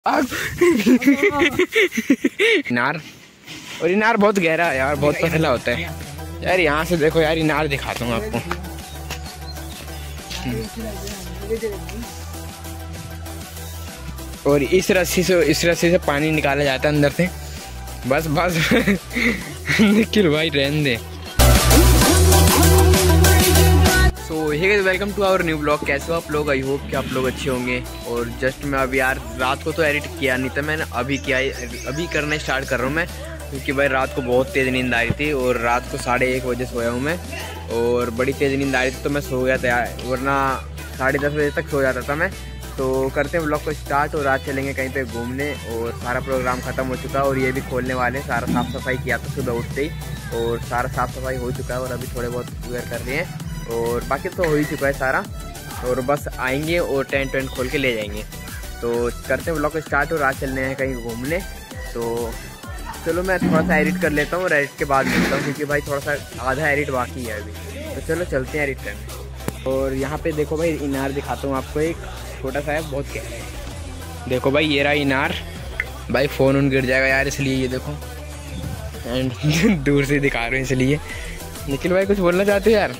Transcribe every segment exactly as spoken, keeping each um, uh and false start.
इनार और इनार बहुत गहरा है यार, बहुत पतला होता है यार। यहाँ से देखो यार, इनार दिखाता हूँ आपको। और इस रस्सी से इस रस्सी से पानी निकाला जाता है अंदर से। बस बस निखिल भाई रहने दे। So hey guys, welcome to our new blog. कैसे हो आप लोग? आई होप कि आप लोग अच्छे होंगे। और जस्ट मैं अभी यार रात को तो एडिट किया नहीं था मैंने, अभी किया अभी करना स्टार्ट कर रहा हूँ मैं, क्योंकि भाई रात को बहुत तेज़ नींद आ रही थी और रात को साढ़े एक बजे सोया हूँ मैं और बड़ी तेज़ नींद आ रही थी तो मैं सो गया था यार, वरना साढ़े दस बजे तक सो जाता था मैं। तो करते हैं ब्लॉग को स्टार्ट और रात चलेंगे कहीं पे घूमने। और सारा प्रोग्राम ख़त्म हो चुका और ये भी खोलने वाले हैं। सारा साफ़ सफाई किया था सुबह उठते ही और सारा साफ़ सफाई हो चुका है और अभी थोड़े बहुत वेयर कर रहे हैं और बाकी तो हो ही चुका है सारा। और बस आएंगे और टेंट वेंट खोल के ले जाएंगे। तो करते हैं ब्लॉग को स्टार्ट और रात चलने हैं कहीं घूमने। तो चलो मैं थोड़ा सा एडिट कर लेता हूँ और एडिट के बाद मिलता हूँ, क्योंकि भाई थोड़ा सा आधा एडिट बाकी है अभी। तो चलो चलते हैं एडिट करने। और यहाँ पे देखो भाई, इनार दिखाता हूँ आपको। एक छोटा सा है, बहुत गहरा है। देखो भाई, ये रहा इनार। भाई फ़ोन उन गिर जाएगा यार, इसलिए ये देखो एंड दूर से दिखा रहे हैं इसलिए। निखिल भाई कुछ बोलना चाहते हो यार?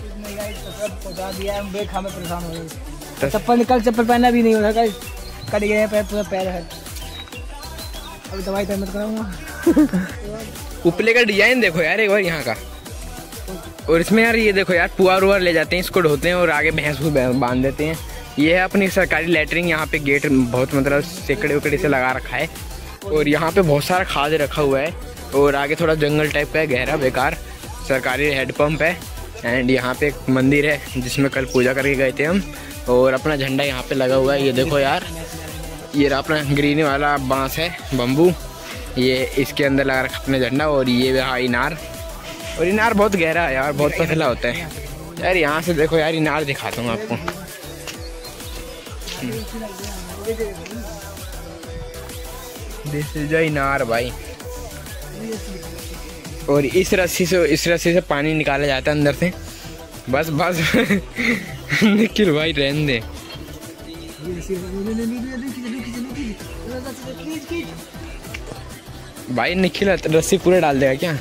परेशान हो चप्पल निकल, चप्पल पहनना भी नहीं होगा, कट गए पैर, पूरा पैर है। अभी दवाई तो मत कराऊंगा। उपले का डिजाइन देखो यार एक बार यहाँ का। और इसमें यार ये देखो यार, पुआर उआर ले जाते हैं, इसको ढोते हैं और आगे भैंस भूस बांध देते हैं। ये है अपनी सरकारी लेटरिन। यहाँ पे गेट बहुत मतलब सेकड़े उकड़े से लगा रखा है और यहाँ पे बहुत सारा खाद रखा हुआ है। और आगे थोड़ा जंगल टाइप का है, गहरा बेकार। सरकारी हेडपम्प है एंड यहाँ पे एक मंदिर है जिसमें कल पूजा करके गए थे हम। और अपना झंडा यहाँ पे लगा हुआ है, ये देखो यार। ये अपना ग्रीन वाला बांस है, बम्बू, ये इसके अंदर लगा रखा अपना झंडा। और ये रहा इनार। और इनार बहुत गहरा है यार, बहुत पतला होता है यार। यहाँ से देखो यार, इनार दिखाता हूँ आपको। दिस इज इनार भाई। और इस रस्सी से इस रस्सी से पानी निकाला जाता है अंदर से। बस बस निखिल भाई रहने दे। भाई निखिल रस्सी पूरे डाल देगा क्या?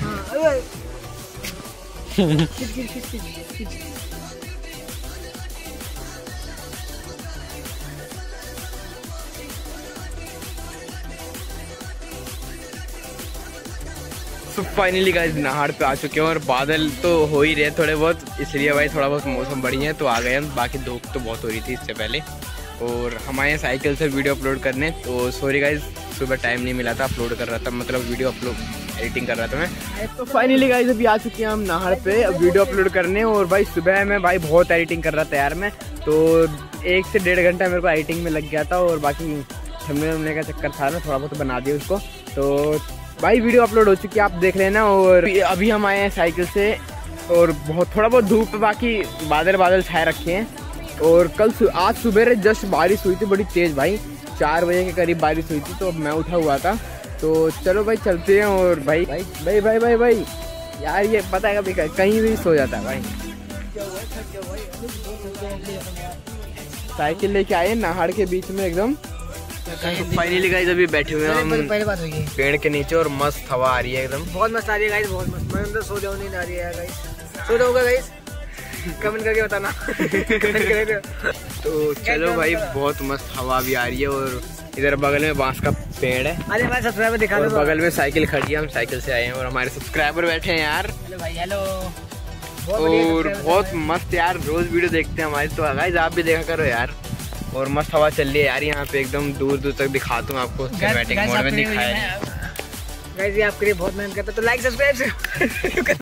तो फाइनली गाइस नहाड़ पे आ चुके हैं और बादल तो हो ही रहे थोड़े बहुत, इसलिए भाई थोड़ा बहुत मौसम बढ़िया है तो आ गए हम। बाकी धूप तो बहुत हो रही थी इससे पहले। और हमारे साइकिल से वीडियो अपलोड करने, तो सॉरी गाइस सुबह टाइम नहीं मिला था, अपलोड कर रहा था, मतलब वीडियो अपलोड एडिटिंग कर रहा था मैं। तो फाइनली गाइस अभी आ चुके हैं हम नहाड़ पे अब वीडियो अपलोड करने। और भाई सुबह में भाई बहुत एडिटिंग कर रहा था यार मैं, तो एक से डेढ़ घंटा मेरे को एडिटिंग में लग गया था। और बाकी थंबनेल वंबनेल का चक्कर था ना, थोड़ा बहुत बना दिया उसको। तो भाई वीडियो अपलोड हो चुकी है, आप देख लेना। और अभी हम आए हैं साइकिल से और बहुत थोड़ा बहुत धूप, बाकी बादल बादल छाए रखे हैं। और कल आज सुबह जस्ट बारिश हुई थी बड़ी तेज़ भाई, चार बजे के करीब बारिश हुई थी, तो मैं उठा हुआ था। तो चलो भाई चलते हैं। और भाई भाई भाई भाई भाई भाई यार ये पता है कभी कहीं भी सो जाता है भाई। साइकिल लेके आए नहाड़ के बीच में एकदम। फाइनली गाइस अभी बैठे हुए हैं हम पेड़ के नीचे और मस्त हवा आ रही है एकदम, बहुत मस्त आ रही है गाइस, बहुत मस्त। मैं अंदर सो जाऊँ, नींद आ रही है गाइस। सो जाऊंगा गाइस, कमेंट करके बताना। तो चलो भाई, बहुत मस्त हवा भी आ रही है। और इधर बगल में बांस का पेड़ है। अरे भाई सब्सक्राइबर दिखा दो। बगल में साइकिल खड़ी है, हम साइकिल से आए हैं और हमारे सब्सक्राइबर बैठे हैं यार। हेलो भाई, हेलो। और बहुत मस्त यार, रोज वीडियो देखते हैं हमारी, तो गाइस आप भी देखा करो यार। और मस्त हवा चल रही है यार यहाँ पे, एकदम दूर दूर तक दिखाता हूँ आपको। सिनेमैटिक मोड में दिखाया गाइस, ये आपके लिए बहुत मेहनत करता है, तो लाइक सब्सक्राइब।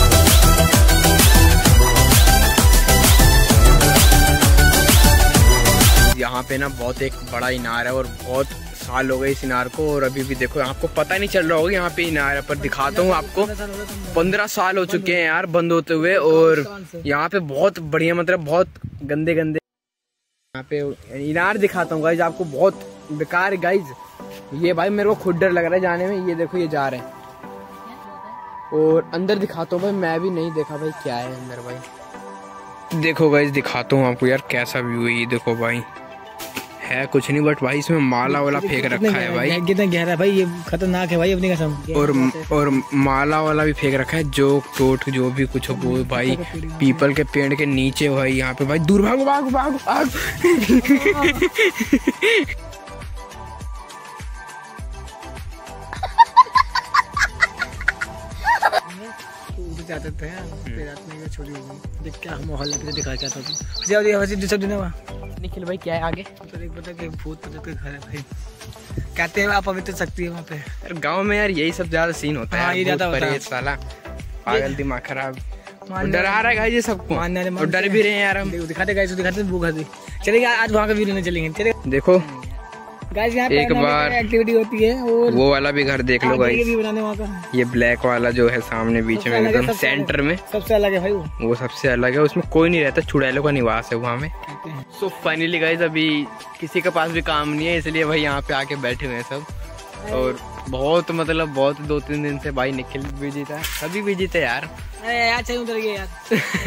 यहाँ पे ना बहुत एक बड़ा इनार है और बहुत साल हो गए इस इनार को। और अभी भी देखो, आपको पता नहीं चल रहा होगा यहाँ पे इनार है, पर दिखाता हूँ आपको। पंद्रह साल हो चुके हैं यार बंद होते हुए। और यहाँ पे बहुत बढ़िया, मतलब बहुत गंदे गंदे यहाँ पे इनार दिखाता हूँ गाइज आपको, बहुत बेकार गाइज। ये भाई मेरे को खुद डर लग रहा है जाने में। ये देखो ये जा रहे हैं। और अंदर दिखाता हूँ भाई, मैं भी नहीं देखा भाई क्या है अंदर भाई। देखो गाइज दिखाता हूँ आपको यार कैसा व्यू है। ये देखो भाई, है कुछ नहीं, बट भाई इसमें माला वाला फेंक रखा है भाई। कितना गहरा भाई, ये खतरनाक है भाई अपनी कसम। और और माला वाला भी फेंक रखा है, जो टोट जो भी कुछ हो वो भाई पीपल के पेड़ के नीचे भाई। यहाँ पे भाई दूर भागो भागो भागो भागो। जाते थे रात में छोड़ी होगी, देख क्या माहौल दिखा चाहता हूँ। निखिल भाई क्या है आगे? तो एक पता कि भूत प्रेत का घर है भाई, कहते हैं आप पवित्र शक्ति है वहाँ पे। यार गांव में यार यही सब ज्यादा सीन होता है। हाँ, ये ज्यादा होता है साला, पागल दिमाग खराब, डरा रहा है ये सबको, और डर भी रहे हैं यार हम। दिखाते गाइस, दिखाते भूख हंसी। चलेंगे आज वहाँ का व्यू लेने चलेंगे। चलेंगे देखो गाइस, यहाँ एक बार एक्टिविटी होती है। और वो वाला भी घर देख लो गाइस, भी बनाने वहाँ का। ये ब्लैक वाला जो है सामने बीच में एकदम सेंटर में, सबसे अलग है भाई वो वो सबसे अलग है। उसमें कोई नहीं रहता, चुड़ैलों का निवास है वहाँ में। सो फाइनली गाइस अभी किसी के पास भी काम नहीं है, इसलिए भाई यहाँ पे आके बैठे हुए हैं सब। और बहुत मतलब बहुत दो तीन दिन से भाई निखिल बिजी था, सभी बिजी थे यार। यार उधर गए यार।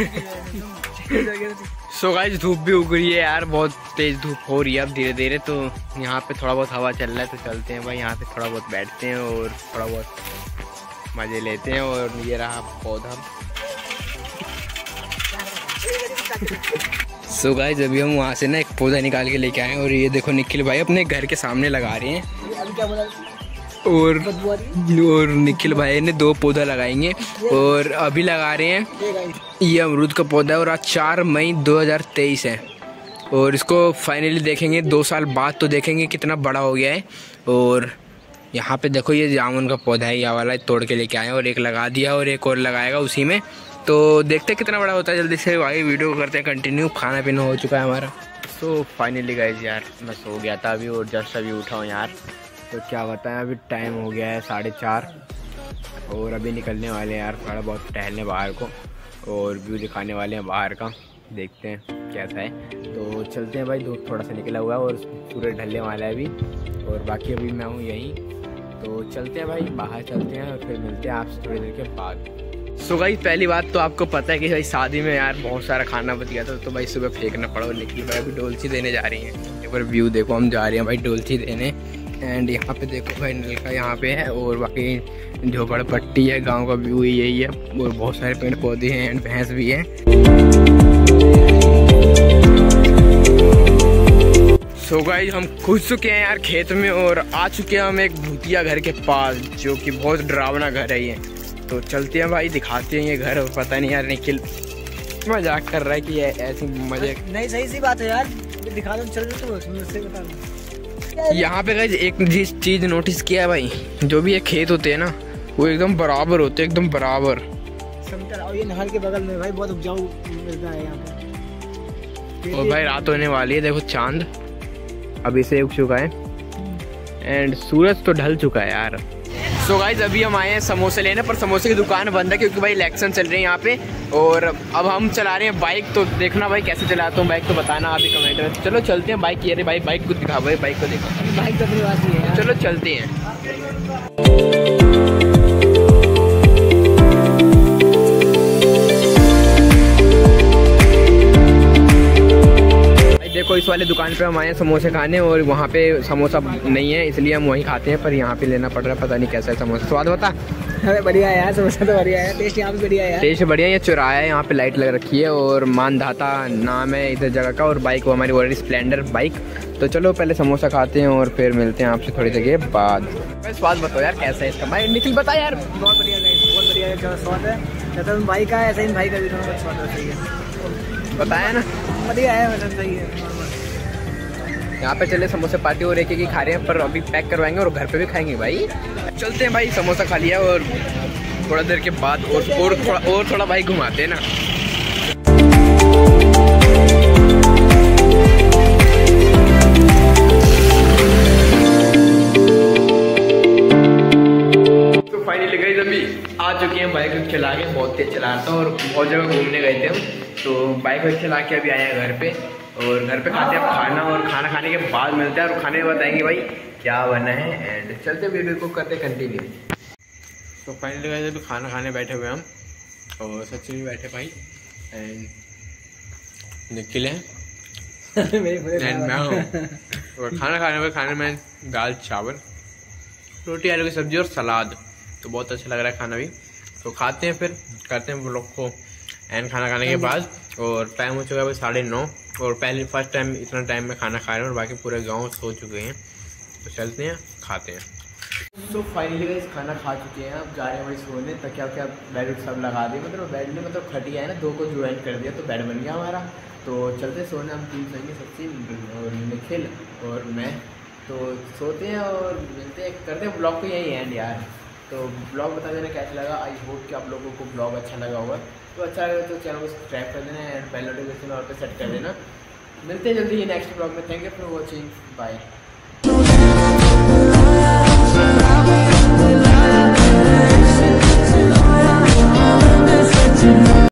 सो गाइस धूप भी उग रही है यार, बहुत तेज धूप हो रही है अब धीरे धीरे। तो यहाँ पे थोड़ा बहुत हवा चल रहा है, तो चलते हैं भाई यहाँ पे थोड़ा बहुत बैठते हैं और थोड़ा बहुत मजे लेते हैं। और ये रहा पौधा। सो गाइस अभी हम वहाँ से ना एक पौधा निकाल के लेके आए हैं, और ये देखो निखिल भाई अपने घर के सामने लगा रहे हैं। और और निखिल भाई ने दो पौधा लगाएंगे, और अभी लगा रहे हैं ये अमरूद का पौधा है। और आज चार मई दो हज़ार तेईस है, और इसको फाइनली देखेंगे दो साल बाद, तो देखेंगे कितना बड़ा हो गया है। और यहाँ पे देखो ये जामुन का पौधा है, ये वाला तोड़ के लेके आए, और एक लगा दिया और एक और लगाएगा उसी में। तो देखते हैं कितना बड़ा होता है। जल्दी से भाई वीडियो करते हैं कंटिन्यू। खाना पीना हो चुका है हमारा। सो फाइनली गाइस यार मैं सो गया था अभी, और जस्ट अभी उठा हूँ यार। तो क्या बताएं, अभी टाइम हो गया है साढ़े चार, और अभी निकलने वाले हैं यार थोड़ा बहुत टहलने बाहर को, और व्यू दिखाने वाले हैं बाहर का। देखते हैं कैसा है, तो चलते हैं भाई। धूप थोड़ा सा निकला हुआ है और सूरज ढलने वाला है अभी, और बाकी अभी मैं हूँ यहीं। तो चलते हैं भाई बाहर, चलते हैं और फिर मिलते हैं आपसे थोड़ी देर के बाद। सो भाई पहली बात तो आपको पता है कि भाई शादी में यार बहुत सारा खाना बच गया था, तो भाई सुबह फेंकना पड़ा। और निकली भाई अभी डोलची देने जा रही हैं। एक बार व्यू देखो, हम जा रहे हैं भाई डोलची देने। एंड यहाँ पे देखो भाई नलका यहाँ पे है, और बाकी झोपड़पट्टी है, गांव का व्यू यही है। और बहुत सारे पेड़ पौधे हैं एंड भैंस भी है। सो गाइस हम घुस चुके हैं यार खेत में, और आ चुके हैं हम एक भूतिया घर के पास, जो कि बहुत डरावना घर है ये। तो चलते हैं भाई दिखाते हैं ये घर। और पता नहीं यार निखिल मजाक कर रहा है कि ऐसी मजे नहीं, सही सी बात है यार, दिखा दो। चल तो यहाँ पे गाइस एक जिस चीज नोटिस किया है भाई, जो भी ये खेत होते हैं ना वो एकदम बराबर होते हैं, एकदम बराबर। और ये नहर के बगल में भाई बहुत उपजाऊ मिलता है यहाँ पे। और भाई रात होने वाली है, देखो चांद अभी से उग चुका है, एंड सूरज तो ढल चुका है यार। सो गाइस अभी हम आए हैं समोसे लेने, पर समोसे की दुकान बंद है क्योंकि भाई इलेक्शन चल रहे हैं यहाँ पे। और अब हम चला रहे हैं बाइक, तो देखना भाई कैसे चलाता हूँ बाइक, तो बताना आप ही कमेंट में। चलो चलते हैं बाइक। ये रे भाई बाइक को दिखा भाई, बाइक को देखो, बाइक तो अपनी बात ही है। चलो चलते हैं। देखो इस वाले दुकान पे हम आए हैं समोसे खाने, और वहाँ पे समोसा नहीं है इसलिए हम वहीं खाते हैं, पर यहाँ पे लेना पड़ रहा है। पता नहीं कैसा है समोसा, स्वाद बता। अरे बढ़िया है यार, समोसा तो बढ़िया है, टेस्ट यहाँ पे बढ़िया है यार। टेस्ट बढ़िया है। ये चौराहा है, यहाँ पे लाइट लग रखी है, और मानधाता नाम है इधर जगह का। और बाइक वो हमारी ऑलरेडी स्प्लेंडर बाइक। तो चलो पहले समोसा खाते हैं और फिर मिलते हैं आपसे थोड़ी देर के बाद। स्वाद बताओ यार कैसा है इसका भाई, निखिल बता यार। बहुत बढ़िया है, बहुत बढ़िया है स्वाद है, जैसा भाई का ऐसा ही भाई का भी स्वाद सही है, बताया ना, बढ़िया है मतलब सही है। यहाँ पे चले समोसे पार्टी और एक एक ही खा रहे हैं, पर अभी पैक करवाएंगे और घर पे भी खाएंगे भाई। चलते हैं भाई, समोसा खा लिया और थोड़ा देर के बाद और, और थोड़ा और थोड़ा भाई घुमाते हैं ना। तो फाइनली गाइस अभी आ चुके हैं, बाइक चला के बहुत तेज चला रहा था और बहुत जगह घूमने गए थे हम, तो बाइक चला के अभी आए हैं घर पे। और घर पे खाते हैं खाना, और खाना खाने के बाद मिलते हैं और खाने में बताएंगे भाई क्या बना है। एंड चलते वीडियो को करते कंटिन्यू। तो फाइनली गाइस अभी खाना खाने बैठे हुए हम, और सचिन भी बैठे भाई, एंड निखिल है मैं हूँ। और खाना खाने में खाने में दाल चावल रोटी आलू की सब्जी और सलाद, तो बहुत अच्छा लग रहा है खाना भी। तो खाते हैं, फिर करते हैं ब्लॉग को एंड खाना खाने के बाद। और टाइम हो चुका है साढ़े नौ, और पहले फर्स्ट टाइम इतना टाइम में खाना खा रहे हैं और बाकी पूरे गांव सो चुके हैं। तो चलते हैं खाते हैं। तो फाइनली गाइस खाना खा चुके हैं, अब जा रहे हैं वही सोने। तो क्या क्या बेड सब लगा दिए, मतलब बेड में मतलब खटिया है ना, दो को ज्वाइन कर दिया तो बेड बन गया हमारा। तो चलते सोने, हम तीन सोएंगे, सचिन और निखिल और मैं। तो सोते हैं और मिलते हैं, करते हैं ब्लॉग को यही एंड यार। तो ब्लॉग बता देना कैसा लगा। आई होप कि आप लोगों को ब्लॉग अच्छा लगा होगा। तो अच्छा लगा तो चैनल को सब्सक्राइब कर देना एंड बेल नोटिफिकेशन और पे सेट कर देना। मिलते हैं जल्दी ही नेक्स्ट ब्लॉग में। Thank you for watching, bye.